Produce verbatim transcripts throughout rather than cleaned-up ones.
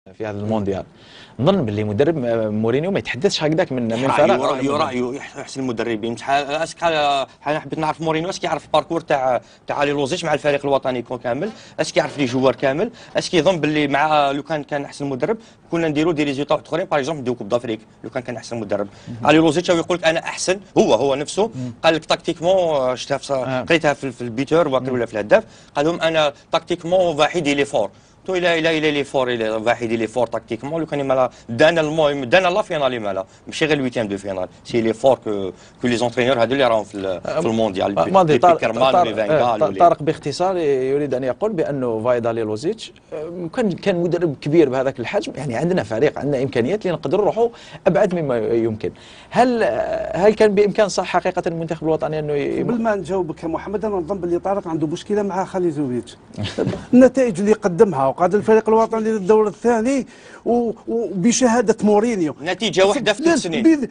في هذا المونديال. نظن باللي مدرب مورينيو ما يتحدثش هكذاك من من فراغ. رايه رايه يحسن المدربين. اسك انا حبيت نعرف مورينيو اسك يعرف الباركور تاع تاع علي لوزيتش مع الفريق الوطني كامل، اسك يعرف لي جوار كامل، اسك يظن باللي مع لو كان كان احسن مدرب كنا نديروا دي ريزولطا اخرين باغ اكزومبل نديروا كوب دافريك لو كان كان احسن مدرب. علي لوزيتش يقول لك انا احسن، هو هو نفسه قال لك تكتيكمون شفتها قريتها في البيتور ولا في الهداف، قال لهم انا تكتيكمون واحد لي فور تو الى الى الى لي فور الى واحد لي فور تاكتيكمون لو كان مالا دانا المهم دانا لا فينال مالا ماشي غير الويتيام دو فينال سي لي فور كو كو لي زونترينور هادو اللي راهم في في المونديال ماضي طارق باختصار يريد ان يقول بانه فايدالي لوزيتش كان كان مدرب كبير بهذاك الحجم، يعني عندنا فريق عندنا امكانيات اللي نقدروا نروحوا ابعد مما يمكن. هل هل كان بامكان صح حقيقه المنتخب الوطني انه قبل ما نجاوبك يا محمد انا نظن باللي طارق عنده مشكله مع خاليزوفيتش. النتائج اللي قدمها وقاد الفريق الوطني للدور الثاني وبشهاده مورينيو نتيجه واحده في ثلاث سنين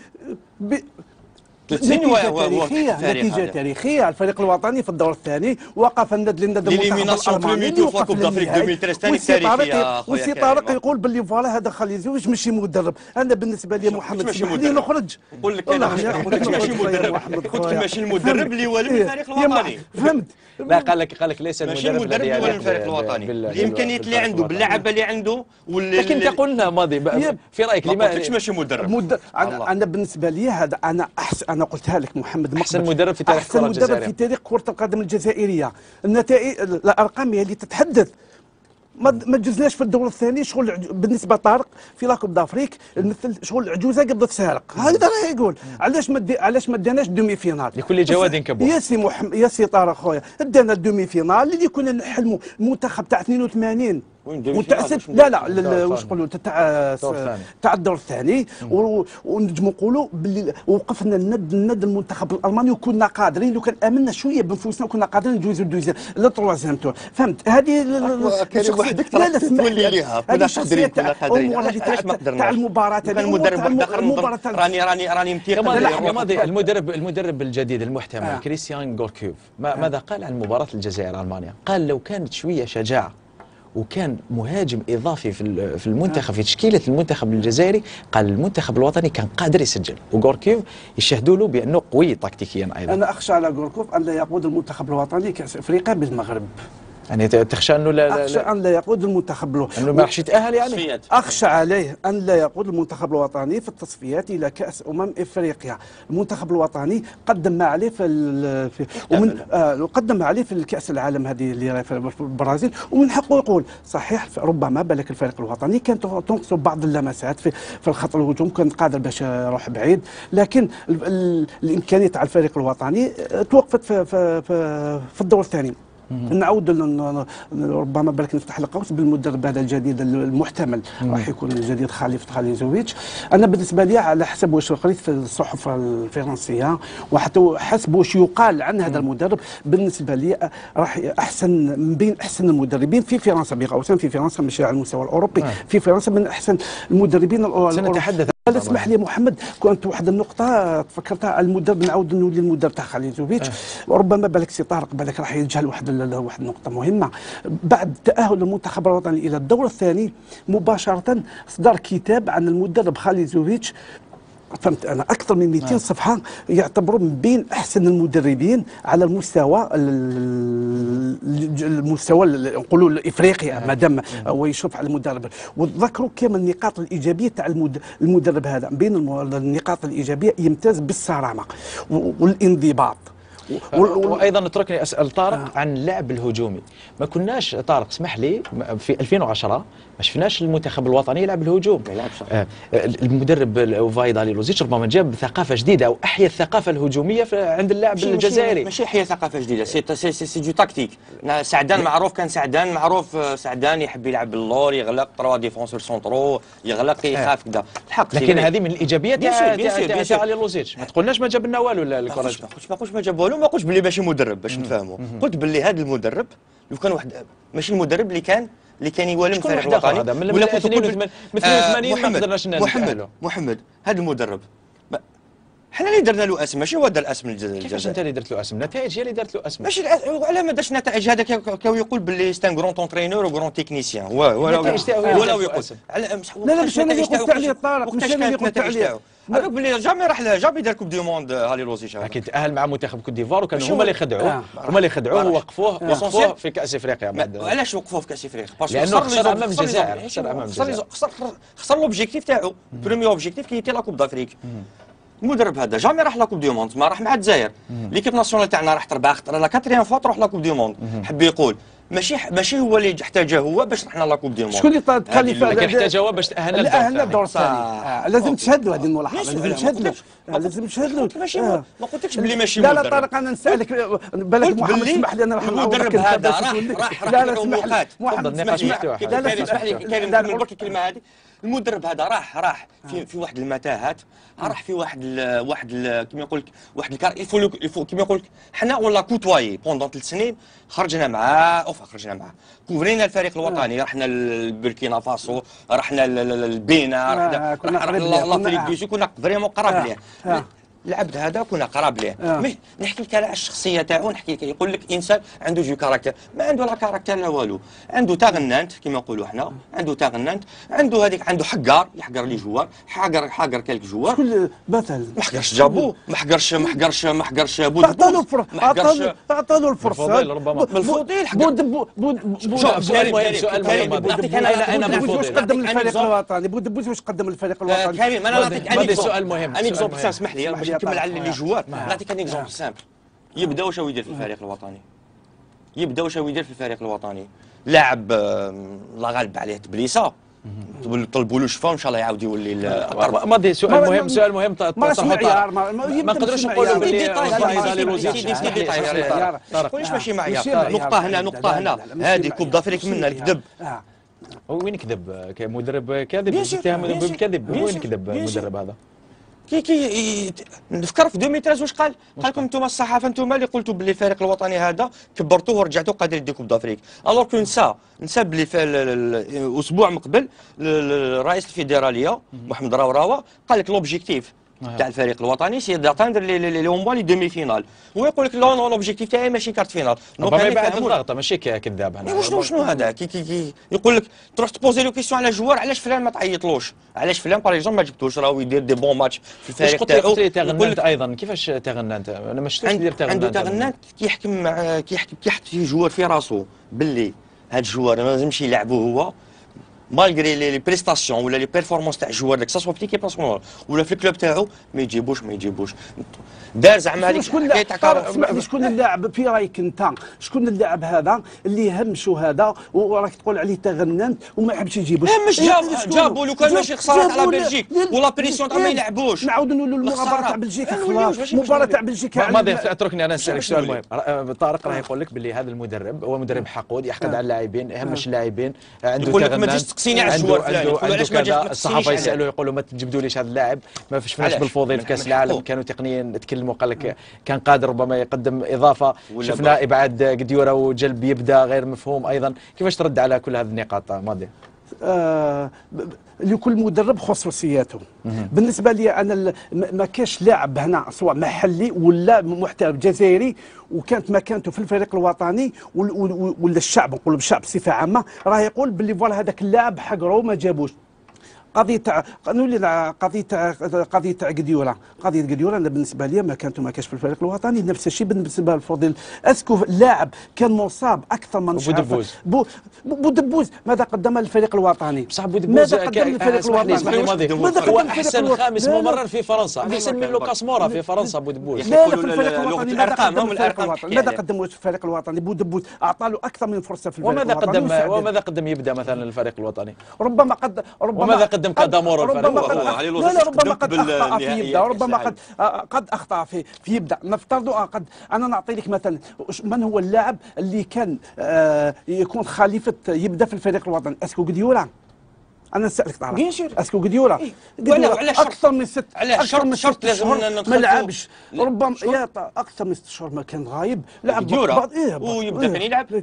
نتيجة تاريخية نتيجة تاريخية الفريق الوطني في الدور الثاني وقف الند للند المنتخب الألماني وقف للنهائي. والسي طارق يقول باللي فوالا هذا خاليزوفيتش ماشي مدرب. أنا بالنسبة لي محمد اسمح لي نخرج نقول لك أنا قلت ماشي مدرب، قلت ماشي المدرب اللي هو الفريق الوطني. فهمت؟ لا قال لك قال لك ليس المدرب اللي هو الفريق الوطني الإمكانيات اللي عنده باللعبة اللي عنده. لكن تقول لنا ماضي في رأيك لما ما قلتش ماشي مدرب. أنا بالنسبة لي هذا أنا أحسن أنا قلتها لك محمد احسن مدرب في تاريخ الكره الجزائريه، احسن مدرب في تاريخ كره القدم الجزائريه. النتائج الارقام هي اللي تتحدث. ما ما جزناش في الدور الثاني شغل بالنسبه لطارق في لاكوب دافريك مثل شغل عجوزه قبل السارق. هكذا راه يقول علاش ما علاش ما داناش دومي فينال لكل جواد كبوه. يا سي محمد يا سي طارق خويا دانا الدومي فينال اللي كنا نحلموا المنتخب تاع اثنين وثمانين متاسف لا لا واش نقولوا تاع تاع الدور الثاني ونجموا نقولوا باللي وقفنا الند الند المنتخب الالماني وكنا قادرين لو كان امنا شويه بنفوسنا وكنا قادرين ندوزو دوزيام لا تروازيام تور. فهمت هذه وحدك تولي ليها كنا قادرين كنا قادرين تاع المباراه المباراه راني راني راني متيقن. المدرب المدرب الجديد المحتمل كريستيان غوركيوف ماذا قال عن مباراه الجزائر المانيا؟ قال لو كانت شويه شجاعه وكان مهاجم اضافي في في المنتخب في تشكيله المنتخب الجزائري، قال المنتخب الوطني كان قادر يسجل. وغوركيف يشهدوا له بانه قوي تكتيكيا ايضا. انا اخشى على غوركيف ان لا يقود المنتخب الوطني كاس افريقيا بالمغرب. يعني تخشى انه لا, لا اخشى ان لا يقود المنتخب الوطني انه ما راحش يتاهل يعني. اخشى عليه ان لا يقود المنتخب الوطني في التصفيات الى كاس امم افريقيا. المنتخب الوطني قدم ما عليه في, في ومن آه قدم ما عليه في الكاس العالم هذه اللي في البرازيل، ومن حقه يقول صحيح ربما بالك الفريق الوطني كانت تنقص بعض اللمسات في في الخط الهجوم، كان قادر باش يروح بعيد، لكن الامكانيه تاع الفريق الوطني توقفت في في في, في الدور الثاني. نعود ربما بالك نفتح القوس بالمدرب هذا الجديد المحتمل راح يكون الجديد خليفه خاليزوفيتش. انا بالنسبه لي على حسب واش قريت في الصحف الفرنسيه وحتى حسب واش يقال عن هذا المدرب، بالنسبه لي راح احسن من بين احسن المدربين في فرنسا بقوسين، في فرنسا ماشي على المستوى الاوروبي، في فرنسا من احسن المدربين الاوروبيين. سنتحدث. اسمح لي محمد، كنت واحد النقطه تفكرتها المدرب، نعاود نولي المدرب تاع خاليزوفيتش. آه. ربما بالك سي طارق بالك راح يجهل واحد واحد النقطه مهمه. بعد تاهل المنتخب الوطني الى الدور الثاني مباشره صدر كتاب عن المدرب خاليزوفيتش، فهمت انا اكثر من مئتين صفحه، يعتبروا من بين احسن المدربين على المستوى المستوى نقولوا الافريقي ما دام هو يشرف على المدرب. وذكروا كما النقاط الايجابيه تاع المدرب هذا، بين النقاط الايجابيه يمتاز بالصرامه والانضباط. وايضا اتركني اسال طارق آه. عن اللعب الهجومي. ما كناش طارق اسمح لي في ألفين وعشرة ما شفناش المنتخب الوطني يلعب الهجوم. آه المدرب فايدالي لوزيتش ربما جاب ثقافه جديده او احيا الثقافه الهجوميه عند اللاعب الجزائري. ماشي احيا ثقافه جديده، سي سي سي, سي دو تاكتيك. سعدان معروف، كان سعدان معروف سعدان يحب يلعب باللور، يغلق تروا ديفونسور سونترو، يغلق يخاف كذا. الحق لكن هذه من الايجابيات تاع تاع علي لوزيتش. ما تقولناش ما جاب لنا والو الكره. ما قلتش ما جاب والو، ما قلتش باللي ماشي مدرب باش نفهموا، قلت باللي هذا المدرب لو كان واحد ماشي المدرب اللي كان اللي كان يوالم الفريق الوطني ولا اثنين وثمانين ما قدرناش محمد محمد هذا المدرب حنا اللي درنا له اسم ماشي هو دار اسم الجزائر. كيفاش انت اللي درت له اسم؟ النتائج هي اللي دارت له اسم. ماشي على ما دارش النتائج هذاك كاو يقول باللي ستان غرون اونترينور وغرون تكنيسيان هو هو النتائج تاعو هي ولا اللي يقول على لا لا مش انا اللي قلت عليه طارق، مش انا اللي قلت عليه. هذاك باللي جامي راح جامي دار كوب دي موند هالي لوزيش. اكيد تاهل مع منتخب كوت ديفوار وكانوا هما اللي خدعوه، هما اللي خدعوه ووقفوه وقفوه في كاس افريقيا بعد. علاش وقفوه في كاس افريقيا؟ لانه خسر امام الجزائر، خسر امام خسر الجزائر، خسر خسر لوبجيكتيف تاعو، بريمي اوبجيكتيف كي يتي لا كوب دافريك. المدرب هذا جامي راح لا كوب دي موند، ما راح مع الجزائر. ليكيب ناسيونال تاعنا راح تربح لا كاتريام فوا تروح لا كوب دي موند. حب يقول ماشي ماشي هو اللي احتاجه هو باش رحنا لا كوب دي موند. شكون اللي تكلف؟ لكن احتاجه هو باش تاهلنا تاهلنا الدور الثاني. لازم تشهد له هذه الملاحظه، لازم تشهد له، لازم تشهد له. ماشي ما قلتلكش بلي ماشي لا لا طارق انا نسالك بالك محمد اسمح لي انا راح المدرب هذا راح راح لا لا راح اسمح لي محمد النقاش مفتوح. لا لا اسمح لي كريم نكمل برك الكلمه هذه. المدرب هذا راح راح في في واحد المتاهات، راح في واحد ال واحد ال كيما يقول لك واحد الكار يفو يفو كيما يقول لك حنا ولا كوتواي بوندون ثلاث سنين خرجنا معاه اوف خرجنا معاه كوفرينا الفريق الوطني، رحنا لبوركينا فاسو، رحنا للبينا، رحنا رحنا لافريك دو سود، كنا فريمون قراب ليه. العبد هذا كنا قراب ليه. مي نحكي لك على الشخصيه تاعو، نحكي لك يقول لك انسان عنده جو كاركتر، ما عنده لا كاركتر لا والو، عنده تاغنانت كما نقولوا حنا، عنده تاغنانت، عنده هذيك عنده حقار يحقر لي جوار، حقر حقر كالك جوار. شكون مثلا؟ ما حقرش جابو، ما حقرش ما حقرش ما حقرش بود عطالو الفرصه، عطالو عطالو الفرصه ربما من الفضيل حقر. بود بود سؤال مهم، سؤال مهم. نعطيك انا انا بود واش قدم للفريق الوطني، بود بود واش قدم للفريق الوطني. كريم انا نعطيك هذا سؤال مهم. انا اكزومبل اسمح لي باش نكمل على اللي جوار. نعطيك انا اكزومبل سامبل. يبدا واش هو يدير في الفريق الوطني؟ يبدا واش هو يدير في الفريق الوطني؟ لاعب الله غالب عليه تبليسه، طلبوا له شفاء وان شاء الله يعاود يولي. ماضي سؤال مهم، سؤال مهم طرحه معيار ما نقدروش نقولوا باللي طارق ماشي معيار. نقطه هنا نقطه هنا، هذه كوب دافريك منا الكذب. وين كذب؟ كمدرب كاذب يتهم بالكذب، وين كذب المدرب هذا؟ كي كي نفكر في ألفين وثلاثة عشر واش قال؟ قال لكم انتم الصحافه انتم اللي قلتوا باللي الفريق الوطني هذا كبرتوه ورجعتوه قادر يدي كوب دافريك، الوغ كو نسى نسى باللي الاسبوع من قبل رئيس الفيدراليه محمد راوراوه قال لك لوبجيكتيف تاع الفريق الوطني سي داتاندر لي لي لي دومي فينال، هو يقول لك لا نو لوبجيكتيف تاعي ماشي كارت فينال. ربما يبعد الضغط ماشي كذاب هنا. وشنو شنو هذا كي كي كي يقول لك تروح تبوزي له كيسيون على جوار، علاش فلان ما تعيطلوش؟ علاش فلان باغ اكزومبل ما جبتوش راهو يدير دي بون ماتش في الفريق تاعو. قلت لي تغننت ايضا، كيفاش تغننت؟ انا ما شفتوش يدير تغننت. عنده تغننت كيحكم مع كيحكم كيحط فيه جوار في راسو باللي هاد الجوار ما لازمش يلعبوه هو مالغري لي بريستاسيون ولا لي بيرفورمانس تاع الجوار داك سوا في ليكيب ناسيونال ولا في الكلوب تاعو ما يجيبوش ما يجيبوش. دار زعما هذيك شكون تاع شكون اللاعب في رايك انت؟ شكون اللاعب هذا اللي همشوا هذا وراك تقول عليه تغننت وما حبش يجيبوش؟ همش جاب جابوا لو كان ماشي خساره على بلجيك ولا بريسيون تاع ما يلعبوش. نعاودوا نقولوا المباراه تاع بلجيك خلاص، المباراه تاع بلجيك ماضي. اتركني انا نسالك سؤال مهم. طارق راه يقول لك باللي هذا المدرب هو مدرب حقود يحقد على اللاعبين، يهمش اللاعبين، عنده تغننت، تقصيني على الجوار فلان علاش ما جبتش الصحافه يسالوا يقولوا ما تجبدوليش هذا اللاعب، ما فشفناش بالفضيل في كاس العالم، كانوا تقنيا تكلموا قال لك كان قادر ربما يقدم اضافه، شفنا ابعاد قديوره وجلب يبدا غير مفهوم ايضا. كيفاش ترد على كل هذه النقاط ماضي؟ آه لكل مدرب خصوصياته. بالنسبه لي انا ما كاش لاعب هنا سواء محلي ولا محترف جزائري وكانت مكانته في الفريق الوطني ولا الشعب نقولوا بالشعب بصفه عامه راه يقول باللي فوالا هذاك اللاعب حقروا ما جابوش. قضيه تاع نولي قضيه تاع قضيه تاع قديوره، قضيه قديوره انا بالنسبه لي ما كانت ما كانش في الفريق الوطني. نفس الشيء بالنسبه للفضيل. اسكو اللاعب كان مصاب اكثر من شهر. بودبوز بو بودبوز ماذا قدم للفريق الوطني؟ بصح بودبوز ماذا قدم للفريق الوطني؟ اسمح لي ماضي، هو احسن خامس ممرر في فرنسا، احسن من لوكاس مورا في فرنسا بودبوز. لا لا في الفريق الوطني ماذا قدم الفريق الوطني؟ ماذا قدم الفريق الوطني؟ بودبوز اعطى له اكثر من فرصه في الفريق الوطني. وماذا قدم وماذا قدم يبدا مثلا للفريق الوطني؟ ربما قد ربما وماذا قدم كادامور؟ ربما قد لا لا ربما قد اخطا في يبدا، ربما قد قد اخطا في في يبدا. نفترض قد انا نعطي لك مثلا من هو اللاعب اللي كان آه يكون خليفه يبدا في الفريق الوطني؟ اسكو قديوره؟ انا نسالك طبعا بيان سور اسكو قديوره إيه؟ وعلاش اكثر من ست اكثر من شرط لازم ما لعبش ربما يا اكثر من ست شهور ما كان غايب لعب قديوره إيه ويبدا كان يلعب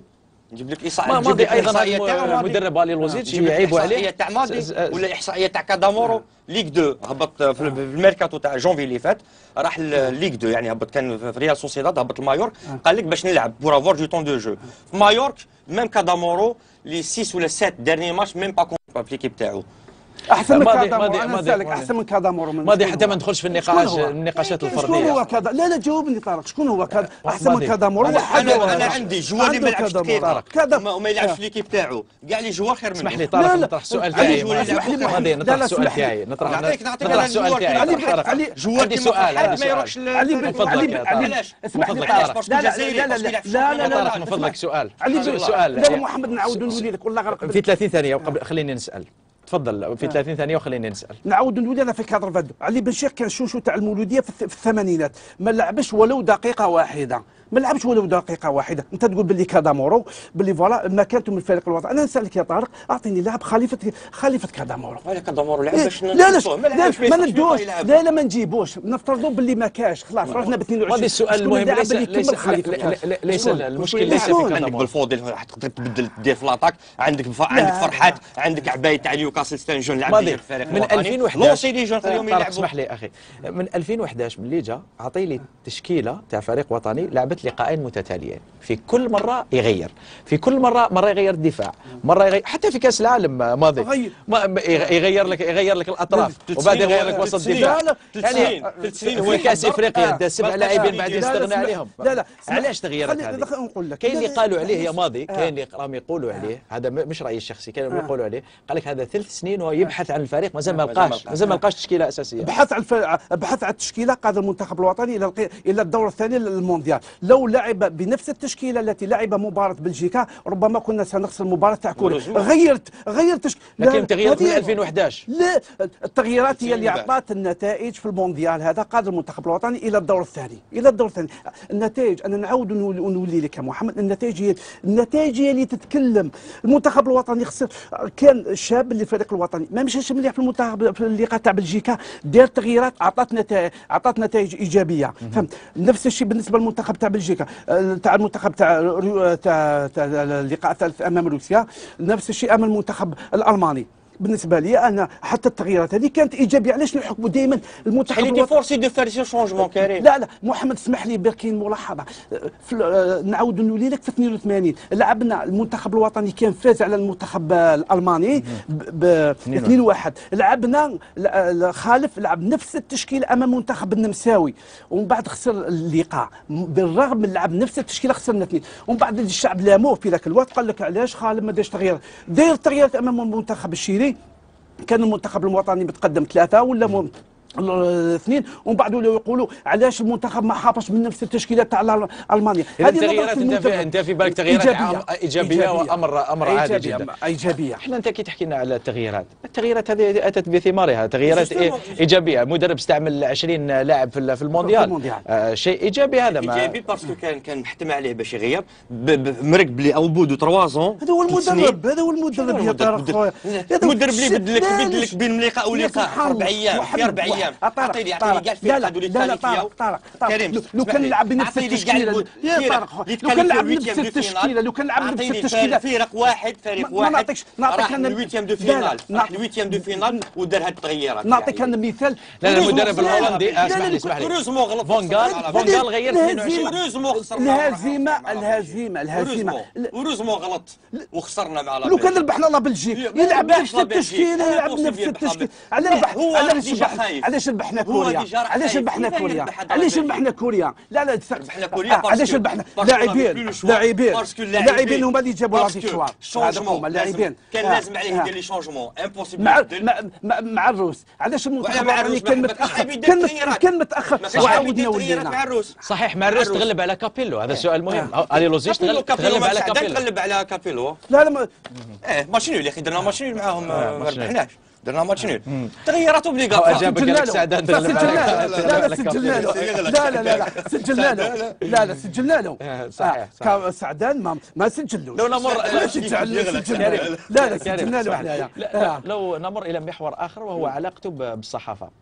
نجيب لك ما احصائيه ماضي ايضا إحصائية تاع ماضي. المدرب الي لوزيتش نجيب لك يعيبوا احصائيه عليه تاع ماضي ز- ولا احصائيه تاع كادامورو ليغ دو هبط في ال- في الميركاتو تاع جونفي اللي فات راح ليغ دو يعني هبط كان في ريال سوسيداد هبط المايورك قال لك باش نلعب بور افوار دو طون دو جو في مايورك ميم كادامورو لي ستة ولا سبعة ديرني ماتش ميم با كومبا في ليكيب تاعو احسن من ماضي- كادامورو ماضي- انا ماضي- نسالك ماضي. احسن من كادامورو من ماضي شكون حتى هو؟ ما ندخلش في شكون النقاش هو؟ النقاشات شكون الفرديه. هو كذا؟ لا لا جاوبني طارق، شكون هو كذا؟ احسن من ماضي. كادامورو ماضي. واحد انا هو انا هذا. عندي جوار اللي ما عنده يلعبش كادامورو. دقيقه كذا. وما وما يلعبش في ليكيب تاعو كاع لي جوار خير منه اسمح لي لا، طارق لا. نطرح السؤال علي تاعي جوار اللي ماضي. يلعب ماضي لا، نطرح لا، السؤال اسمح لي. تاعي نطرح نعطيك نعطيك نطرح انا السؤال جوار تاعي كيما علي- طارق. علي- جوار عندي كيما سؤال فرحات عندي ما يروحش سؤال. ل- علي من بن فضلك علي يا بن طارق. علي علاش؟ اسمح لي من طارق. فضلك باسكو لا لا الجزائري لا لا باسكو يلعب في لا لا الشامبيون لا طارق من فضلك سؤال علي سؤال بن سؤال. لا لا محمد نعاود نولي لك والله غير في ثلاثين ثانيه وقبل خليني نسال تفضل في ثلاثين ثانيه وخليني نسال. نعاود نولي انا في كادر فادو. علي بن شيخ كان شوشو تاع المولوديه في, الث- في الثمانينات ما لعبش ولو دقيقه واحده ما لعبش ولو دقيقه واحده. انت تقول باللي كادامورو باللي فوالا مكانته من الفريق الوطني. انا نسالك يا طارق اعطيني لاعب خليفه خليفه كادامورو. ولا كادامورو لعب باش لا لا نشوفوه. لا لعبش ما يصيرش ندوش يلعب. لا لا ما نجيبوش نفترضوا باللي ما كاش خلاص رحنا ب اثنين وعشرين. هذا السؤال شكون المهم اللاعب ليس اللي ليس يكمل خليفة لا- لا- لا- ليس شكون؟ المشكل شكون؟ ليس في شكون؟ عندك كادامورو. بالفوضي راح تقدر تبدل دير في لاطاك عندك ف... عندك فرحات عندك عباية تاع نيوكاسل ستان جون لعب ماضي. ديجا في الفريق من الوطني. ألفين وإحدى عشر لونسي لي جون خليهم طارق يلعبوا اسمح لي اخي من ألفين وإحدى عشر من اللي جا عطي لي تشكيله تاع فريق وطني لعبت لقاءين متتاليين في كل مره يغير في كل مره مره يغير الدفاع مره يغير حتى في كاس العالم ماضي غير. ما ما- يغير لك يغير لك الاطراف ثلاث وبعد سنين يغير هو- لك وسط ثلاث الدفاع سنين. ثلاث يعني سنين. ثلاث سنين في هو كاس يقدر. افريقيا آه. دا سبع بقى لاعبين شعبي. بعدين لا، لا، استغنى اسمح- عليهم لا لا اسمح- علاش تغييرات خلي- هذه؟ دخل نقول لك. كاين اللي لا، قالوا لا، عليه يا آه. ماضي آه. كاين اللي راهم يقولوا عليه هذا م- مش رايي الشخصي كانوا آه. يقولوا عليه قال لك هذا ثلاث سنين وهو يبحث عن الفريق مازال ما مازال ما لقاش لقاش. مازال ما لقاش تشكيله اساسيه. بحث عن الف... بحث عن التشكيله قاد المنتخب الوطني الى القي... الى الدور الثاني للمونديال. لو لعب بنفس التشكيله التي لعب مباراه بلجيكا ربما كنا سنخسر المباراه تاع كوريا. غيرت غيرت تشك... لكن لا، تغييرات من هذه- ألفين وإحدى عشر لا التغييرات هي اللي بعد. اعطت النتائج في المونديال هذا قاد المنتخب الوطني الى الدور الثاني الى الدور الثاني. النتائج انا نعاود ونولي, ونولي لك يا محمد النتائج هي النتائج هي اللي تتكلم. المنتخب الوطني خسر كان شاب للفريق الوطني ما مشاش مليح في المنتخب في اللقاء تاع بلجيكا دار تغييرات اعطت نتائج اعطت نتائج ايجابيه فهمت. نفس الشيء بالنسبه للمنتخب تاع بلجيكا آه، تاع المنتخب تاع رو- تاع تاع اللقاء الثالث امام روسيا نفس الشيء امام المنتخب الالماني. بالنسبه لي انا حتى التغييرات هذه كانت ايجابيه. علاش نحكموا دائما المنتخب خليتي الوطني؟ فورسي دو فار سي شونجمون كريم. لا لا محمد اسمح لي بركين ملاحظه في آه، نعاود نولي لك في اثنين وثمانين لعبنا المنتخب الوطني كان فاز على المنتخب آه، الالماني ب اثنين واحد. لعبنا ل- خالف لعب نفس التشكيل امام منتخب النمساوي ومن بعد خسر اللقاء م- بالرغم من لعب نفس التشكيله خسرنا اثنين ومن بعد الشعب لاموه في ذاك الوقت قال لك علاش خالف ما دارش تغيير داير تغييرات امام المنتخب الشيري. كان المنتخب الوطني متقدم ثلاثه ولا م- الاثنين ومن بعد ولاو يقولوا علاش المنتخب ما حافظش من نفس التشكيله تاع الأل- المانيا. إذا هذه نظرة التغييرات انت المنتخب. في انت في بالك تغييرات إيجابية. عام- ايجابيه وامر امر عادي إيجابية. جدا. ايجابيه. احنا انت كي تحكي لنا على التغييرات، التغييرات هذه اتت بثمارها، تغييرات إيه ايجابيه، مدرب استعمل عشرين لاعب في في المونديال، المونديال. آه شيء ايجابي هذا ما ايجابي باسكو كان كان محتم عليه باش يغير ب- ب- مرق بلي او بودو ثلاث زون هذا هو المدرب هذا هو المدرب يا طارق خويا. هذا هو المدرب اللي الشيء- يبدل لك لا، يبدل لك بين لقاء ولقاء في سبحان اربع الله. ايام في محمد، اربع واحد. ايام آه، طارق، اعطيني طارق. اعطيني كاع لا الفريق لا هذو اللي لا لا تالي فيها طارق طارق طارق. كريم لو- لو اسمح كان لي. يلعب بنفس أعطيني كاع التشكيله البود- يا فرق طارق خويا. اللي لو كان تكاليفيو لعب الويتيام بنفس دو التشكيله فينال. لو كان لعب بنفس أعطيني التشكيله فريق واحد فريق ما واحد نعطيكش- نعطيك راح أنا- للويتيام دو لا، لا، فينال نعطيك- راح للويتيام دو فينال ودار هاد التغييرات نعطيك انا مثال. لا لا المدرب لا، لا، الهولندي لا، اسمح لا، لي اسمح لي هروزمون غلط فون قال فون قال غير اثنين وعشرين. هروزمون خسرنا الهزيمه الهزيمه الهزيمه هروزمون غلط وخسرنا مع لو كان ربحنا لا بلجيك ما يلعب ربحش نفس لا بلجيك. التشكيله أنا يلعب بوصل نفس بيه التشكيله. بحمد. على لا، ربح هو علاش ديجا ربحنا خايف. علاش ربحنا هو كوريا ديجا راه علاش خايف. ربحنا كيفاه كوريا يربح هذا علاش بلجيك؟ ربحنا كوريا لا لا ربحنا كوريا آه، علاش باسكو- ربحنا باسكو لاعبين بلو شوا. لاعبين باسكو لاعبين هما اللي جابوا لا باسكو فيكتوار هذوك شونجمون هما لازم- لاعبين كان آه، لازم عليه آه. يدير لي شونجمون امبوسيبل مع يبدل. مع مع, مع الروس علاش المنتخب مع الوطني الروس كان ما- ما متاخر كانش يدير كان مت- تغييرات. كان متاخر ما كانش وعاودنا يدير تغييرات ولينا مع الروس صحيح مع الروس الروس. تغلب على كابيلو، هذا سؤال مهم. الي لوزيش كابيلو تغلب كابيلو تغلب ما على ساعدك كابيلو. تغلب على كابيلو لا لا ما ايه ماتش نول يا اخي درنا ماتش نول معاهم آه، ما ماتش نول. ربحناش درنا ماتش نول تغييرات هو اوبليغاتوار أجابك سجلنا قال لك له. سعدان لا، تغلب سجلنا على- له. لا لا على سجلنا له كابيلو. لا لا لا لا سجلنا له لا لا سجلنا له آه، صحيح، آه، صحيح. كا- سعدان ما ما سجلوش لو نمر لا سجل- سجلنا له. لا لا كريم، سجلنا له اسمح لي. حنايا لا، لا، لو نمر الى محور اخر وهو علاقته ب- بالصحافه.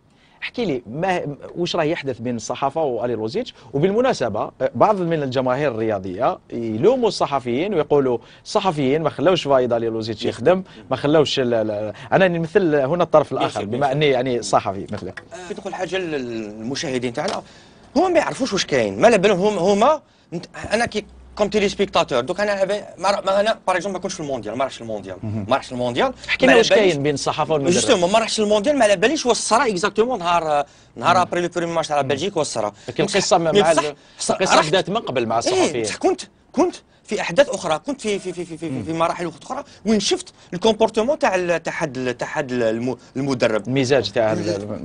احكي لي ما واش راه يحدث بين الصحافه والي لوزيتش. وبالمناسبه بعض من الجماهير الرياضيه يلوموا الصحفيين ويقولوا الصحفيين ما خلاوش فايد الي لوزيتش يخدم، ما خلاوش انا نمثل هنا الطرف الاخر بما اني يعني صحفي مثلك. كي تقول حاجه للمشاهدين تاعنا هما ما يعرفوش واش كاين، ما على بالهم هما هما انا كي كوم تيلي سبيكتاتور دوك انا ما انا باغ اكزومبل ما كنتش في المونديال، ما راحش المونديال ما راحش المونديال حكي لنا واش كاين بين الصحافه والمدرب. جوستومون ما راحش المونديال، ما على باليش واش صرا اكزاكتومون نهار نهار ابري لو بريمي ماتش تاع بلجيك واش صرا. لكن القصه مع القصه بدات من قبل مع الصحفيين. إيه كنت كنت في احداث اخرى، كنت في في في في في, في مراحل اخرى وين شفت الكومبورتمون تاع تاع حد تاع حد المدرب، المزاج تاع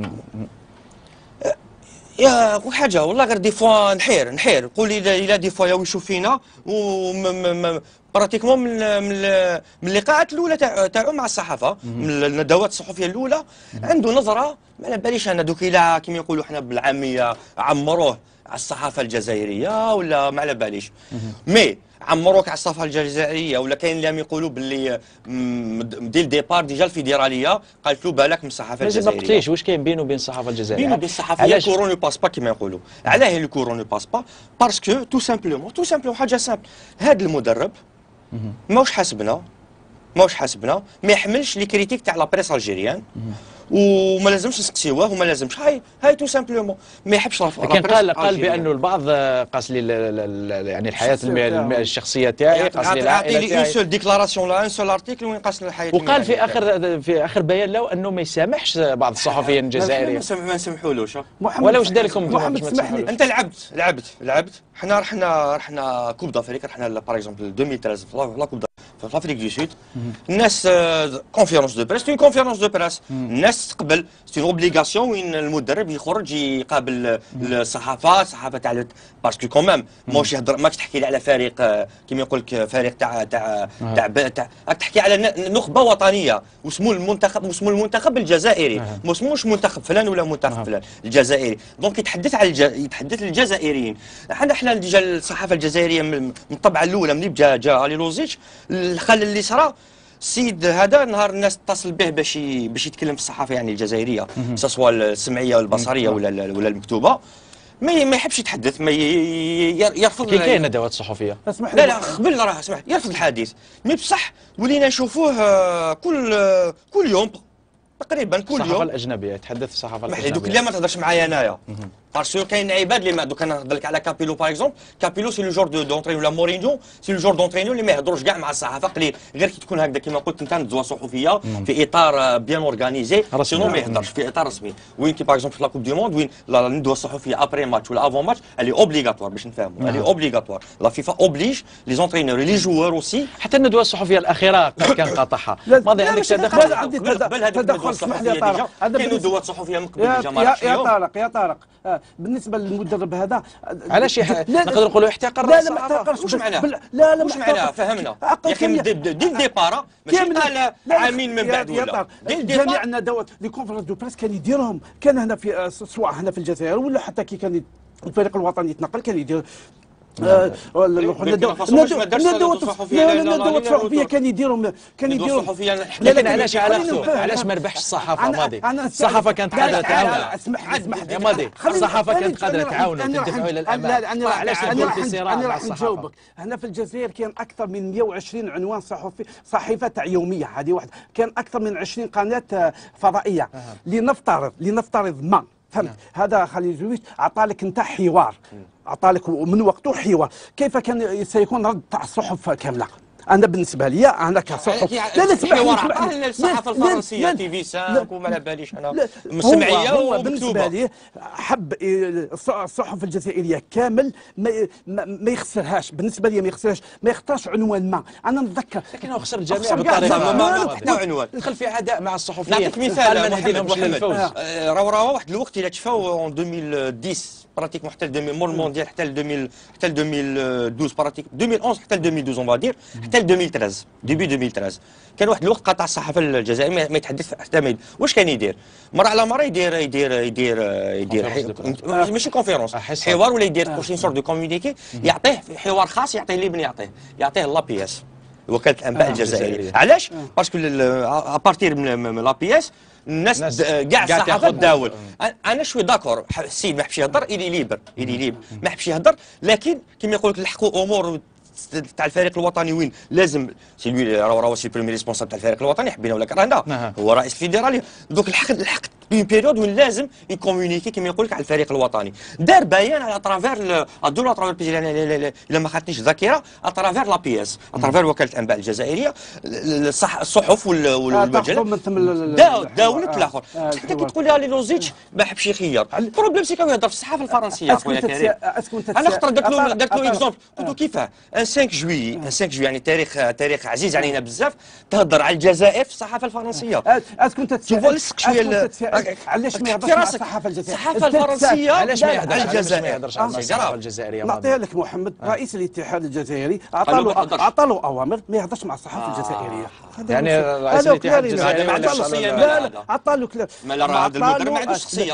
يا حاجه والله غير دي فوا نحير نحير نقول لي الا دي فوا يشوف فينا و براتيكمون من من من اللقاءات الاولى تاع تاعو مع الصحافه، من الندوات الصحفيه الاولى عنده نظره ما على باليش انا دوك الا كيما يقولوا حنا بالعاميه عمروه على الصحافه الجزائريه ولا ما على باليش. مي عمروك على الصحافه الجزائريه ولا كاين اللي يقولوا باللي ديال ديبار ديجا الفيدراليه قالت له بالك من الصحافه الجزائريه. ما قلتليش واش كاين بينه وبين الصحافه الجزائريه؟ بينه وبين الصحافه هي الكورون نو باس با كيما يقولوا. علاه لو كورون نو باس با؟ باسكو تو سامبلومون تو سامبلومون حاجه سامبل، هذا المدرب ماهوش حاسبنا ماهوش حاسبنا ما يحملش لي كريتيك تاع لا بريس الجيريان وما لازمش نسقسيوه وما لازمش هاي هاي تو سامبلومون ما يحبش. لكن قال قال بانه البعض قاس لي يعني الحياه الشخصيه تاعي، قاس لي العائله تاعي. اون سول ديكلاراسيون لا ان سول ارتيكل وين قاس الحياه. وقال في اخر في اخر بيان له انه ما يسامحش بعض الصحفيين الجزائريين. ما نسمحولوش ولا واش دار لكم محمد اسمح لي انت لعبت لعبت لعبت حنا رحنا رحنا كوب دافريك رحنا باغ اكزومبل ألفين وثلاثة عشر في لا كوب في افريك دو سود. الناس كونفيرونس دو بريس، اون كونفيرونس دو بريس الناس تقبل سي اوبليغاسيون وين المدرب يخرج يقابل الصحافه الصحافه تاع باسكو كومام ماهوش يهضر ماكش تحكي لي على فريق كيما يقول لك فريق تاع تاع تاع تاع راك تحكي على نخبه وطنيه واسمو المنتخب واسمو المنتخب الجزائري، ما اسموش منتخب فلان ولا منتخب فلان الجزائري. دونك يتحدث على الج... يتحدث للجزائريين. حنا حنا ديجا الصحافه الجزائريه من الطبعه الاولى ملي جا جا الي لوزيتش الخلل اللي صرا السيد هذا نهار الناس تتصل به باش باش يتكلم في الصحافه يعني الجزائريه سواء السمعيه والبصريه ولا ولا المكتوبه ما ما يحبش يتحدث، ما يرفض. كي كاين ندوات صحفيه لا لا قبل راه اسمح يرفض الحديث. مي بصح ولينا نشوفوه كل كل يوم تقريبا كل يوم. الصحافه الاجنبيه يتحدث في الصحافه الاجنبيه. دوك اللي ما تهضرش معايا انايا باسكو كاين عباد اللي ما دوك انا نهضر لك على كابيلو باغ اكزومبل. كابيلو سي لو جور دونترينو ولا مورينيو سي لو جور دونترينو اللي ما يهضروش كاع مع الصحافه قليل، غير كي تكون هكذا كما قلت انت ندوه صحفيه في اطار بيان اورغانيزي سينو ما يهضرش في اطار رسمي. وين كي باغ اكزومبل في لا كوب دو موند وين الندوه الصحفيه ابري ماتش ولا افون ماتش الي اوبليغاتوار باش نفهموا الي اوبليغاتوار. لا فيفا اوبليج لي زونترينور لي جوار اوسي. حتى الندوه الصحفيه الاخيره كان قاطعها ماضي عندك تدخل عندي تدخل اسمح لي طارق كاينوا ندوات صحفيه من قبل يا, يا, يا طارق يا طارق آه بالنسبه للمدرب هذا علاش نقدر نقولوا احتقر لا لا ما احتقرش. واش معناه؟ لا لا واش معناه فهمنا يا اخي دي الديبار ماشي قال عامين من بعد ولا جميع الندوات لي كونفرنس دو بريس كان يديرهم كان هنا في سواء هنا في الجزائر ولا حتى كي كان الفريق الوطني يتنقل كان يدير الندوات الصحفيه كان يديرهم كان يديرهم. لكن علاش علاقته علاش ما ربحش الصحافه ماضي؟ الصحافه كانت قادره تعاون. اسمح اسمح يا ماضي الصحافه كانت قادره تعاون وتدفعوا الى الامام. علاش تدخل في صراع مع الصحافه؟ هنا في الجزائر كان اكثر من مئة وعشرين عنوان صحفي صحيفه تاع يوميه هذه واحده، كان اكثر من عشرين قناه فضائيه. لنفترض لنفترض ما فهمت هذا خليل جويش عطى لك انت حوار عطى لك من وقته حوار، كيف كان سيكون رد تاع الصحف كامله؟ انا بالنسبه لي انا كصحف لا لا اسمح لي الصحافه الفرنسيه تي في خمسة وما على باليش انا مسمعيه هو بالنسبه لي حب الصحف الجزائريه كامل ما, ما يخسرهاش. بالنسبه لي ما يخسرهاش ما يختارش عنوان ما. انا نتذكر لكن هو خسر الجميع بطريقه ما حتى عنوان دخل في عداء مع الصحفيين. نعطيك مثال ما نهديهمش للفوز. راهو راهو واحد الوقت الى تشفاو ألفين وعشرة براتيكمون حتى مور المونديال حتى ل ألفين حتى ل ألفين واثناعش براتيك ألفين وأحد حتى ل ألفين واثناش اون فادير حتى ل ألفين وثلاثة ديبي ألفين وثلاثة كان واحد الوقت قطع الصحافه الجزائريه ما يتحدث حتى ما واش كان يدير مره على مره يدير يدير يدير يدير ماشي كونفيرونس حوار ولا يدير شي سورت دو كومونيكي يعطيه حوار خاص يعطيه اللي بن يعطيه يعطيه لا بي اس وكاله الانباء آه الجزائريه. الجزائرية. علاش؟ باسكو ابارتير من لا بي اس الناس كاع الصحافه تداول. انا شوي داكور، السيد ما حبش يهضر الي ليبر الي ليبر ما حبش يهضر، لكن كما يقول لك لحقوا امور تاع الفريق الوطني وين لازم سي لوي راه راه سي بريمي ريسبونسابل تاع الفريق الوطني، حبينا ولا كرهنا هو رئيس الفيدراليه. دوك الحق الحق اون بيريود وين لازم يكومونيكي كما يقول لك على الفريق الوطني. دار بيان على ترافير الدوله ترافير الا ما خاطنيش الذاكره اترافير لا بي اس اترافير وكاله الانباء الجزائريه الصح الصحف والمجلات داولت الاخر. حتى كي تقول لي علي لوزيتش ما حبش يخير، البروبليم سي كان يهضر في الصحافه الفرنسيه اخويا كريم. انا خطر درت له درت له اكزومبل قلت له كيفاه ان خمسة جويي ان خمسة جويي يعني تاريخ تاريخ عزيز علينا بزاف، تهضر على الجزائر في الصحافه الفرنسيه. اسكو انت تشوفوا لصق شويه علاش ما يهضرش على الصحافه الجزائريه؟ الصحافه الفرنسيه علاش ما يهضرش على على الجزائر؟ الصحافه الجزائريه؟ نعطيها لك محمد رئيس الاتحاد الجزائري عطالو عطالو اوامر ما يهضرش مع الصحافه الجزائريه. يعني رئيس الاتحاد الجزائري ما عندوش شخصيه. لا لا عطالو كلام. ما راه هذا المدرب ما عندوش شخصيه.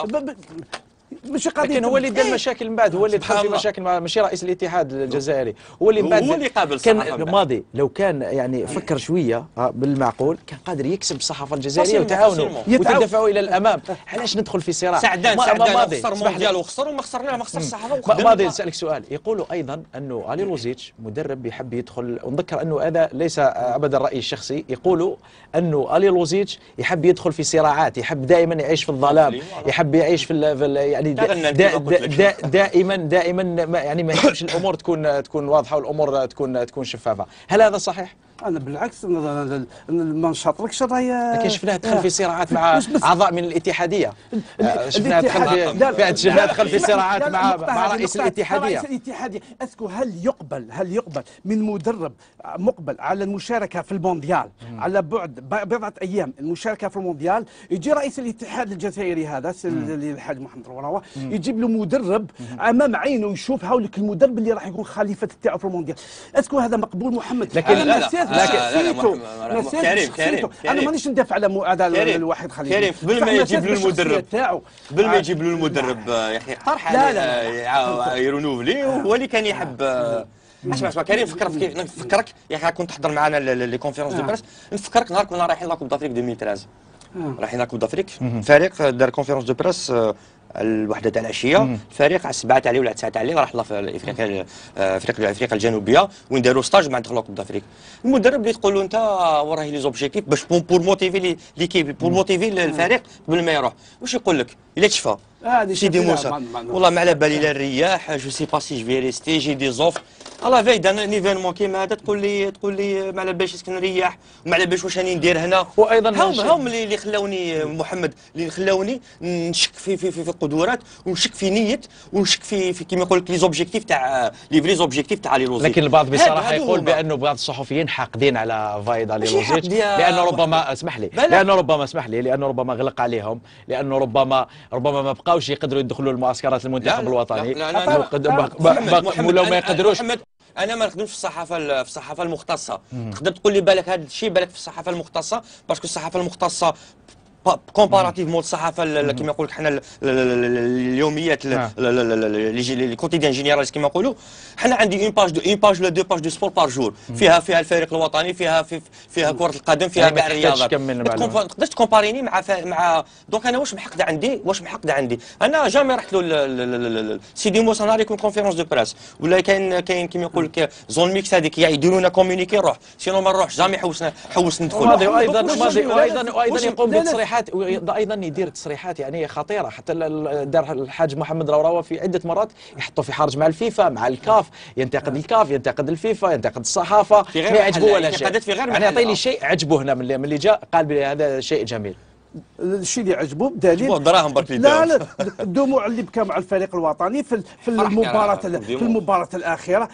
ماشي قضيه، لكن هو اللي دار مشاكل من بعد، هو اللي دخل في مشاكل مع ماشي رئيس الاتحاد الجزائري، هو اللي من بعد هو اللي قابل كان الصحافة ماضي. لو كان يعني فكر شويه بالمعقول كان قادر يكسب الصحافه الجزائريه وتعاونوا وتدفعوا الى الامام. علاش ندخل في صراع؟ سعدان سعدان خسر مونديال وخسر وما خسرنا ما خسرش الصحافه. ماضي نسالك سؤال، يقولوا ايضا انه علي لوزيتش مدرب يحب يدخل، ونذكر انه هذا ليس ابدا رايي الشخصي، يقولوا انه علي لوزيتش يحب يدخل في صراعات، يحب دائما يعيش في الظلام، يحب يعيش في يعني دا دا دائما دائما يعني ما يحبش الامور تكون تكون واضحه والامور تكون تكون شفافه. هل هذا صحيح؟ انا بالعكس ما نشاطركش راهي. لكن شفناه دخل في صراعات مع اعضاء من الاتحاديه، شفناه دخل في شفناه دخل في صراعات مع مع رئيس الاتحاديه. رئيس الاتحاديه اسكو هل يقبل هل يقبل من مدرب مقبل على المشاركه في المونديال على بعد بضعه ايام المشاركه في المونديال، يجي رئيس الاتحاد الجزائري هذا الحاج محمد الوراوه يجيب له مدرب امام عينه يشوف هاولك المدرب اللي راح يكون خليفه تاعو في المونديال؟ اسكو هذا مقبول محمد؟ لكن لا لا لكن كريم كريم انا مانيش ندافع على على الواحد خليفه. كريم قبل ما يجيب له المدرب قبل ما يجيب له المدرب يا اخي اقترح عليه يرونوفلي، وهو اللي كان يحب. اسمع اسمع كريم، فكر في كيف نفكرك يا اخي كنت تحضر معنا لي كونفيرونس دو بريس، نفكرك نهار كنا رايحين لاكوب دافريك ألفين وثلاثة رايحين لاكوب دافريك، فريق دار كونفيرونس دو بريس الوحده تاع العشيه، الفريق على السبعه تاع الليل ولا تسعه تاع الليل راح في افريقيا افريقيا افريقيا الجنوبيه وين داروا ستاج مع دخلوا كوب دافريك. المدرب اللي تقول له انت وراهي لي زوبجيكتيف باش بور موتيفي ليكيب بور موتيفي الفريق قبل ما يروح، واش يقول لك؟ الا تشفى سيدي موسى والله ما على بالي لا الرياح جو سي با سي جو في ريستي جي دي زوفر الله فاي دان ايفينمون كيما هذا تقول لي تقول لي ما على باليش اسكن نريح وما على باليش واش راني ندير هنا. وايضا هم هم اللي خلاوني محمد اللي خلاوني نشك في في في, في القدرات ونشك في نيه ونشك في في كيما يقول لك لي زوبجيكتيف تاع لي فري زوبجيكتيف تاع لي لوزيتش. لكن البعض بصراحه يقول بانه بعض الصحفيين حاقدين على فايد علي لوزيتش لانه ربما اسمح لي لانه ربما اسمح لي لانه ربما غلق عليهم، لانه ربما ربما ما بقاوش يقدروا يدخلوا المعسكرات المنتخب الوطني ولا ما يقدروش. انا ما نخدمش في الصحافه في الصحافه المختصه. تقدر تقول لي بالك هذا الشيء بالك في الصحافه المختصه باسكو الصحافه المختصه كومباراتيفمون الصحافه كما يقول لك حنا اليوميات لي كوتيديان جينيرال كما نقولوا حنا عندي اون باج دو اون باج ولا دو باج دو سبور بار جور فيها فيها الفريق الوطني فيها في فيها كره القدم فيها كاع الرياضات. ما تقدرش تكومباريني مع مع دونك انا واش محقد عندي واش محقد عندي انا جامي رحت له سيدي موسى نهار يكون كونفيرونس دو بريس ولا كاين كاين كما يقول لك زون ميكس هذيك يديروا لنا كومونيكي نروح سينو ما نروحش جامي حوسنا حوس ندخل. وايضا وايضا وايضا يقوم بتصريحات ايضا يدير تصريحات يعني خطيره. حتى دار الحاج محمد الوراوه في عده مرات يحطوا في حرج مع الفيفا مع الكاف، ينتقد الكاف ينتقد الفيفا ينتقد الصحافه ما يعجبه ولا شيء. يعني يعطيني شيء عجبه هنا من اللي جاء قال هذا شيء جميل. الشيء اللي عجبو بدليل دراهم برك لا لا الدموع اللي بكى مع الفريق الوطني في في المباراه في المباراه الاخيره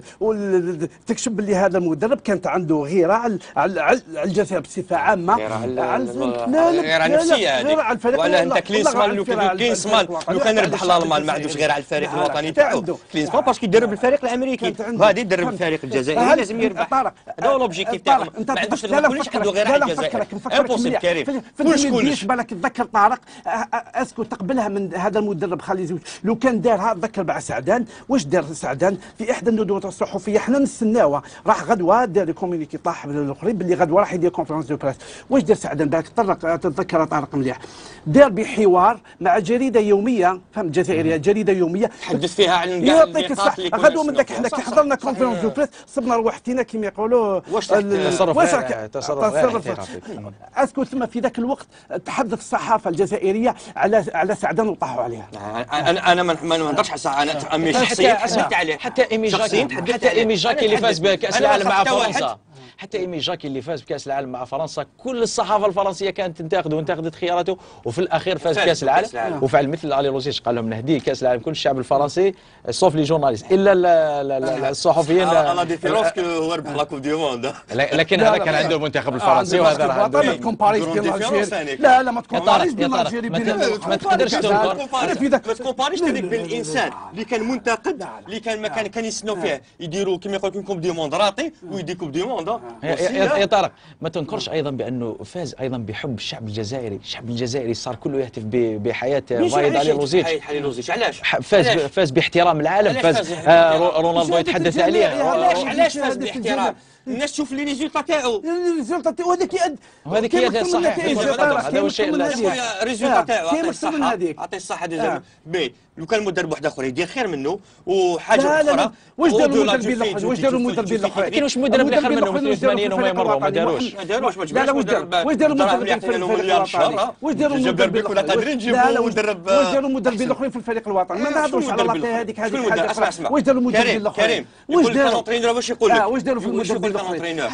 تكشف باللي هذا المدرب كانت عنده غيره على على الجزائر بصفه عامه. على غيره نفسيه هذه ولا انت كلينسمان لو كان كلينسمان لو كان ربح الالمان ما عندوش غير على الفريق الوطني تاعو كلينسمان باسكو يدرب الفريق الامريكي وهذا يدرب الفريق الجزائري لازم يربح. هذا هو لوبجيكتيف تاعو ما عندوش ما تقوليش عنده غير على الجزائر امبوسيبل كريم كلش يديش بالك تذكر طارق اسكو تقبلها من هذا المدرب خالد زوج لو كان دارها تذكر مع سعدان واش دار سعدان في احدى الندوات الصحفيه حنا نستناوها راح غدوه دار كومونيكي طاح الاخرين باللي غدوه راح يدير كونفرنس دو بريس واش دار سعدان بالك طرق تتذكر طارق مليح دار بحوار مع جريده يوميه فهم جزائريه جريده يوميه تحدث فيها عن يعطيك الصح غدوه من ذاك حنا كي حضرنا كونفرنس دو بريس صبنا رواحتنا كما يقولوا واش تصرف واش تصرف اسكو ثم في ذاك الوقت تحدث الصحافه الجزائريه على على سعدان وطاحوا عليها. انا انا ما نهضرش على انا امي شخصيا حسبت عليه حتى ايمي جاكي حتى ايمي جاكي اللي فاز بكاس العالم مع فرنسا حتى ايمي جاكي اللي فاز بكاس العالم مع فرنسا كل الصحافه الفرنسيه كانت تنتقده وانتقدت خياراته وفي الاخير فاز بكاس العالم وفعل مثل علي لوزيتش قال لهم نهدي كاس العالم كل الشعب الفرنسي سوف لي جورناليست الا الصحفيين لا ديفيرونس كو هو ربح لا كوب دي موند لكن هذا كان عنده المنتخب الفرنسي وهذا راه عنده ما تكومباريش بين الجزائر لا لا ما تكومباريش بين الجزائر ما تقدرش تنكر ما تكومباريش هذاك بين الانسان اللي كان منتقد اللي كان ما كان كان يستناو فيه يديروا كما يقول لك كوب دي موند راطي ويدي كوب دي موند يا طارق ما تنكرش ايضا بانه فاز ايضا بحب الشعب الجزائري، الشعب الجزائري صار كله يهتف بحياه فايد علي لوزيتش. علي لوزيتش علاش؟ فاز فاز باحترام العالم، فاز رونالدو يتحدث عليه. علاش علاش فاز باحترام؟ الناس تشوف لي ريزولتا تاعو، الريزولتا تاعو هذاك يد وهذيك هي صحيح. هذا هو الشيء الريزولتا تاعو عطيه الصحه عطيه الصحه ديجا بي. لو كان مدرب واحد اخر يدير خير منه وحاجه اخرى. واش داروا المدربين الاخرين؟ واش داروا المدربين الاخرين؟ كاين واش مدرب اللي خير منهم في ثمانين وما يمروا ما داروش. ما داروش ما لا لا واش داروا واش داروا المدربين في الفريق الوطني؟ واش داروا المدربين كنا قادرين نجيبوا مدرب واش داروا المدربين الاخرين في الفريق الوطني؟ ما نهضروش على لاطي هذيك هذيك حاجه. واش داروا المدربين الاخرين؟ واش داروا الانترينور باش يقول لك واش داروا في المدربين الاخرين؟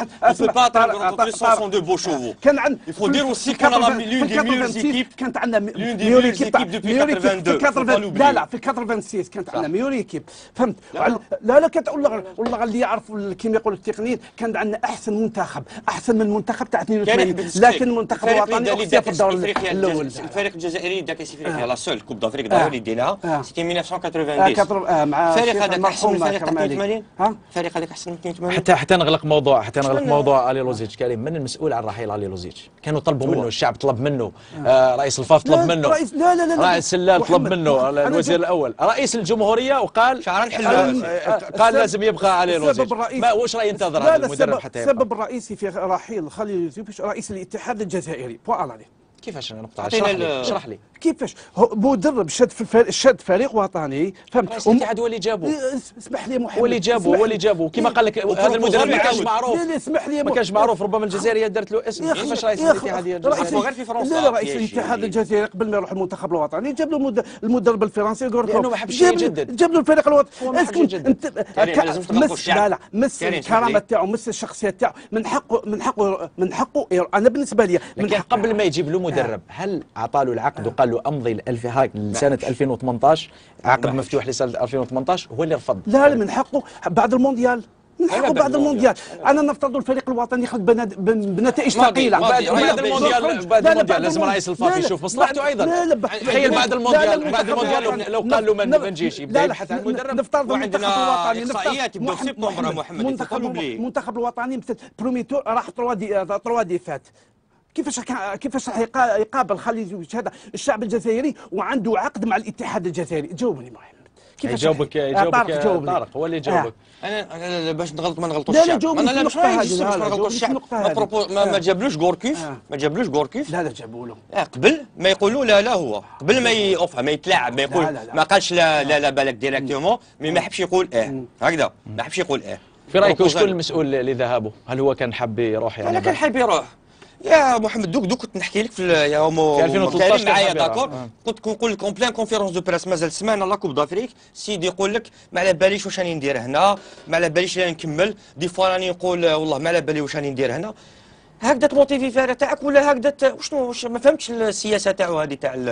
كان عند يفو دير اوسي كان لا لون دي ميور ايكيب كانت عندنا ميور ايكيب ميور ايكيب لا لا في ثمانية وثمانين كانت عندنا ميور ايكيب فهمت. لا لا كانت والله والله اللي يعرفوا كيما يقولوا التقنيين كان عندنا احسن منتخب احسن من المنتخب تاع اثنين وثمانين لكن المنتخب الوطني اختفى في الدور الاول. الفريق الجزائري داك افريقيا لا سول كوب دافريك داروا اللي ديناها سيتي ألف وتسعمائة وثمانين مع الفريق هذاك احسن من الفريق تاع اثنين وثمانين. الفريق هذاك احسن من اثنين وثمانين. حتى حتى نغلق موضوع حتى نغلق موضوع علي لوزيتش. كريم من المسؤول عن رحيل علي لوزيتش؟ كانوا طلبوا منه، الشعب طلب منه، آه رئيس الفاف طلب منه، رئيس لا لا لا رئيس سلال طلب منه، الوزير الاول، رئيس الجمهوريه وقال شعرا نحلوا قال لازم يبقى علي لوزيتش. ما واش راي ينتظر هذا المدرب حتى يبقى؟ السبب الرئيسي في رحيل خالد يوسف رئيس الاتحاد الجزائري بوان عليه. كيفاش نقطع؟ اشرح لي اشرح لي كيفاش مدرب شد في الفريق شد فريق وطني فهمت. رئيس الاتحاد هو اللي جابه. اسمح لي محمد هو اللي جابه هو اللي جابه كيما قال لك هذا المدرب ما كانش معروف. لا اسمح لي ما كانش معروف ربما الجزائريه دارت له اسم. كيفاش رئيس الاتحاديه الجزائريه؟ غير في فرنسا. لا رئيس الاتحاد الجزائري قبل ما يروح المنتخب الوطني جاب له المدرب الفرنسي لانه ما حبش يجدد. جاب له الفريق الوطني. انت لازم تغلقوا الشعب. لا لا مس الكرامه تاعو مس الشخصيه تاعو من حقه من حقه من حقه انا بالنسبه لي من حق قبل ما يجيب له مدرب هل اعطى له العقد وقال له امضي لسنه ألفين وثمانطاش عقد مفتوح لسنه ألفين وثمانطاش هو اللي رفض؟ لا لا من حقه بعد المونديال من حقه بعد المونديال. انا نفترض الفريق الوطني يخرج بنتائج ثقيله بعد المونديال. بعد المونديال لازم رئيس الفاف يشوف مصلحته ايضا. تخيل بعد المونديال بعد المونديال لو قال له ما نجيش يبدا يبحث عن مدرب. نفترض المنتخب الوطني احصائيات يبداو في سبتمبر محمد. المنتخب الوطني مثل بروميتور راح تروا دي تروا دي فات. كيفاش كيفاش راح يقابل خالد هذا الشعب الجزائري وعنده عقد مع الاتحاد الجزائري؟ جاوبني محمد. كيفاش يجاوبك يجاوبك طارق هو اللي يجاوبك. انا باش نغلط ما نغلطوش الشعب. انا لا مش رايح ما نغلطوش الشعب. ما جابلوش غوركيف ما جابلوش غوركيف. لا لا جابوا له قبل ما يقولوا لا لا هو قبل ما يوقف ما يتلاعب ما يقول ما قالش لا لا لا بالك ديريكتومون مي ما حبش يقول اه هكذا ما حبش يقول اه. في رايك شكون المسؤول لذهابه؟ هل هو كان حاب يروح يعني؟ انا كان حاب يروح يا محمد. دوك دوك كنت نحكي لك في يا هو ألفين وثلاثطاش معايا داكور. كنت نقول لك اون بلان كونفيرونس دو بريس مازال سمعنا لا كوب دافريك سيدي يقول لك ما على باليش واش راني ندير هنا ما على باليش راني نكمل. دي فوا راني نقول والله ما على بالي واش راني ندير هنا. هكذا تموتيفي الفريق تاعك ولا هكذا وشنو ما فهمتش السياسه تاعو هذه تاع.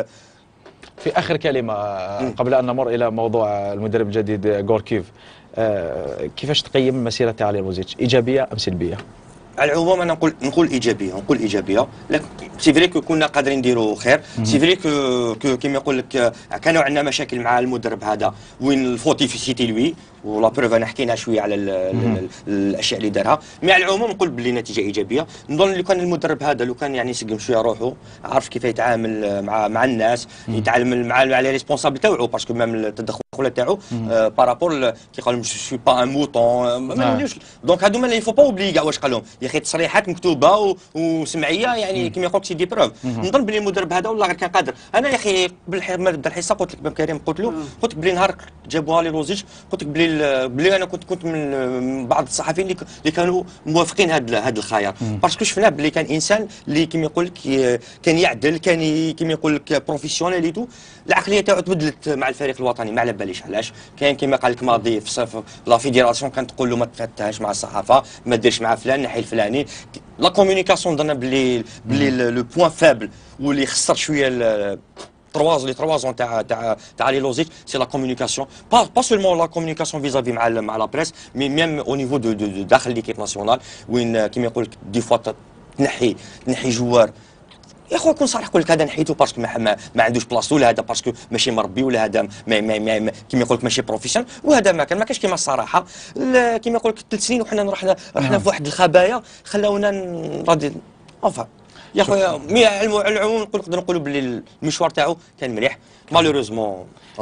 في اخر كلمه قبل ان نمر الى موضوع المدرب الجديد غوركيف، كيفاش تقيم مسيره علي لوزيتش؟ ايجابيه ام سلبيه؟ على العموم انا نقول نقول ايجابيه نقول ايجابيه لكن سي فري كو كنا قادرين نديروا خير سي فري كو كيما يقول لك كانوا عندنا مشاكل مع المدرب هذا وين الفوتي في سيتي لوي ولا بروف انا حكينا شويه على ال ال الاشياء اللي دارها مي على العموم نقول بلي نتيجه ايجابيه نظن لو كان المدرب هذا لو كان يعني يسقم شويه روحه عارف كيف يتعامل مع مع الناس يتعامل مع مع لي ريسبونسابل تاعو باسكو ميم التدخل تاعو بارابور كي قال جو سوي با ان موطون ما نوليوش دونك هادو ما يفو با اوبلي كاع واش قال لهم يا اخي تصريحات مكتوبه وسمعيه يعني كيما يقول لك سي دي بروف نظن بلي المدرب هذا والله غير كان قادر انا يا اخي ما نبدا الحصه قلت لك بن كريم قلت له قلت لك بلي نهار جابوها لي لوزيج قلت لك بلي بلي انا كنت كنت من بعض الصحفيين اللي كانوا موافقين هذا هذا الخيار باسكو شفنا بلي كان انسان اللي كيما يقول لك كان يعدل كان كيما يقول لك بروفيسيونيل ايتو العقليه تاعو تبدلت مع الفريق الوطني ما على باليش علاش كاين كيما قال لك ماضي في لا فيديراسيون كانت تقول له ما تفتهش مع الصحافه ما ديرش مع فلان نحي الفلاني لا كومونيكاسيون ضنا بلي بلي لو بوين فابل واللي خسر شويه trois les trois ans تاع تاع تاع لي لوزيك سي لا كومونيكاسيون با با سولمون لا كومونيكاسيون فيزافي مع مع لا بريس مي ميم او نيفو دو داخل ليكيب ناسيونال وين كيما يقول لك دي فوا تنحي تنحي جوار يا خويا كون صريح نقول لك هذا نحيته باسكو ما, ما, ما عندوش بلاصتو ولا هذا باسكو ماشي مربي ولا هذا ما ما ما كيما يقول لك ماشي بروفيسيونيل وهذا ما كان ما كاش كيما الصراحه كيما يقول لك ثلاث سنين وحنا رحنا رحنا في واحد الخبايا خلاونا راضي انفا يا خويا مي على العموم نقول نقدر نقولوا باللي المشوار تاعو كان مليح مالوريزمون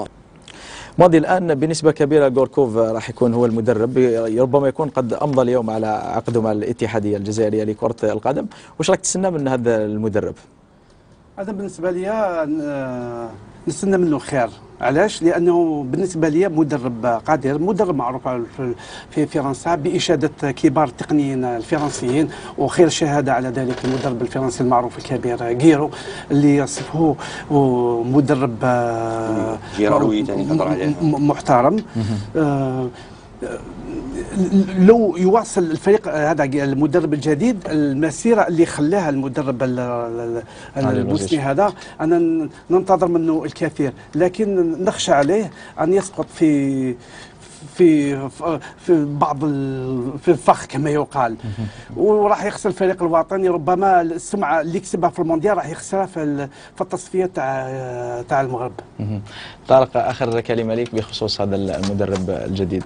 ماضي الان بنسبه كبيره غوركوف راح يكون هو المدرب ربما يكون قد امضى اليوم على عقده مع الاتحاديه الجزائريه لكره القدم واش راك تستنى من هذا المدرب؟ هذا بالنسبه لي نستنى منه خير علاش؟ لانه بالنسبه لي مدرب قادر مدرب معروف في فرنسا باشاده كبار التقنيين الفرنسيين وخير شهاده على ذلك المدرب الفرنسي المعروف الكبير غيرو اللي يصفه مدرب جيراروي ثاني تهضر عليه محترم. لو يواصل الفريق هذا المدرب الجديد المسيره اللي خلاها المدرب البوسني هذا انا ننتظر منه الكثير لكن نخشى عليه ان يسقط في في في بعض في الفخ كما يقال وراح يخسر الفريق الوطني ربما السمعه اللي كسبها في المونديال راح يخسرها في في التصفيه تاع تاع المغرب. طارق اخر كلمه ليك بخصوص هذا المدرب الجديد.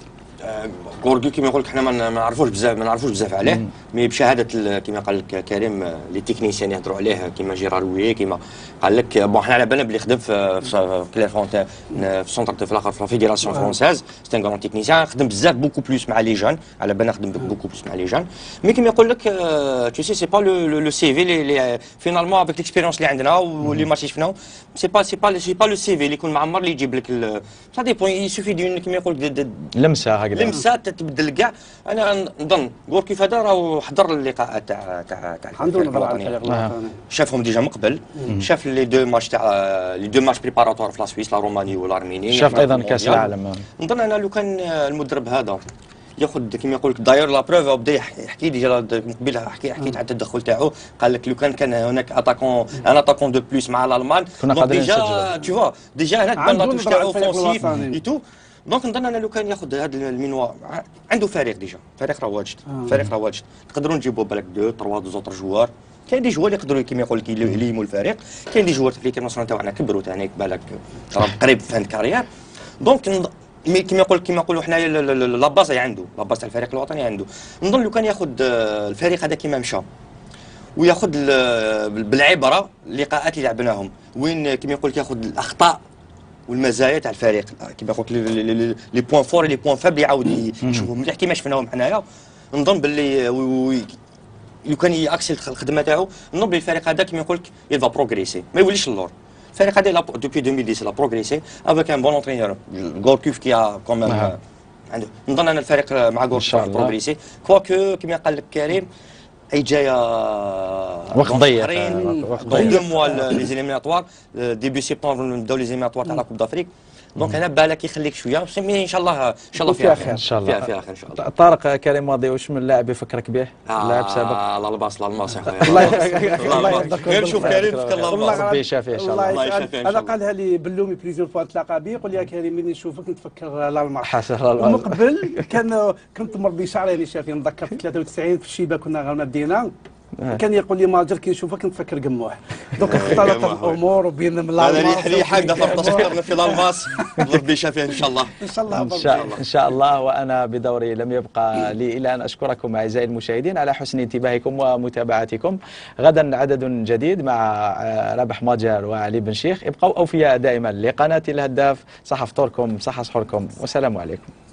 غوركي كما يقول لك حنا ما نعرفوش بزاف ما نعرفوش بزاف عليه مي بشهاده كما قال لك كريم لي تكنيسيان يهضروا عليه كما جيراروي كما قال لك بون حنا على بالنا بلي خدم في في كلير فونتين في سونتر في الاخر في لا فيديراسيون فرونساز سي ان غران تكنيسيان خدم بزاف بوكو بلوس مع لي جون على بالنا خدم بوكو بلوس مع لي جون مي كما يقول لك تو سي سي با لو سي في اللي فينالمون افيك ليكسبيريونس اللي عندنا واللي ماشي شفناو سي با سي با سي با لو سي في اللي يكون معمر اللي يجيب لك سا ديبون يسوفي دون كما يقول لمسه هكذا لمسه تبدل كاع انا نظن غوركيف هذا راهو حضر اللقاءات تاع تاع تاع الفريق الوطني شافهم ديجا من قبل شاف لي دو ماتش تاع لي دو ماتش بريباراتوار في لا سويس لا روماني والارميني شاف ايضا كاس العالم نظن انا لو كان المدرب هذا ياخذ كيما يقول لك داير لا بروف وبدا يحكي ديجا من قبل حكي حكيت على التدخل تاعو قال لك لو كان كان هناك اتاكون ان اتاكون دو بلوس مع الالمان دونك ديجا تو فوا ديجا هناك بان لا توش تاعو اوفونسيف اي تو دونك نظن انا لو كان ياخذ هذا المنوا عنده فريق ديجا فريق راه واجد فريق راه واجد نقدروا نجيبوا بالك دو تروا دو زوتر جوار كاين دي جوار اللي يقدروا كيما يقول لك يليموا الفريق كاين دي جوار في ليكيب ناسيونال تاعنا كبروا ثاني بالك راه قريب في كارير دونك مي كيما يقول كيما نقولوا حنايا لا باز عنده لا باز تاع الفريق الوطني عنده نظن لو كان ياخذ الفريق هذا كيما مشى وياخذ بالعبره اللقاءات اللي لعبناهم وين كيما يقول لك ياخذ الاخطاء والمزايا تاع الفريق كيما قلت لي بوين فور لي بوين فابل يعاود يشوفهم مليح كيما شفناهم حنايا نظن باللي لو كان ياكسل الخدمه تاعو نظن باللي الفريق هذا كيما يقول لك يلفا بروغريسي ما يوليش اللور الفريق هذا دوبي ألفين وعشرة لا بروغريسي افيك ان بون انترينور غوركوف كي ا كوميم عنده نظن ان الفريق مع غوركوف بروغريسي كواكو كيما قال لك كريم اي جايه وقت ضيق دو موا لي زيليميناتوار ديبي سبتمبر نبداو لي زيليميناتوار تاع لا كوب دافريك دونك انا بالك يخليك شويه بس ان شاء الله ان شاء الله فيها خير ان شاء الله فيها فيها خير ان شاء الله. طارق كريم ماضي واش من لاعب يفكرك به؟ آه لاعب سابق؟ الالباس الالماس يا الله خويا الله يرضى غير نشوف كريم في الالماس ربي يشافيه ان شاء الله. الله يشافيه إن شاء انا الله. قالها لي بلومي بليزيور فوا نتلاقى بيه يقول لي يا كريم ملي نشوفك نتفكر الالماس. حسن ومن الله. قبل كان كنت مربي شعري يعني شافي نتذكر في ثلاثة وتسعين في الشيبه كنا غير مدينه كان يقول لي ماجر كي نشوفك نتفكر قموح دونك اختلطت الامور وبين من هذا الالماس ريح ريح هكذا فتصدرنا في الالماس ربي يشافيه ان شاء الله. ان شاء الله إن شاء, إن شاء الله. وأنا بدوري لم يبقى لي إلا أن أشكركم أعزائي المشاهدين على حسن انتباهكم ومتابعتكم. غدا عدد جديد مع رابح ماجر وعلي بن شيخ. ابقوا أوفياء دائما لقناة الهداف. صح فطوركم صح سحوركم والسلام عليكم.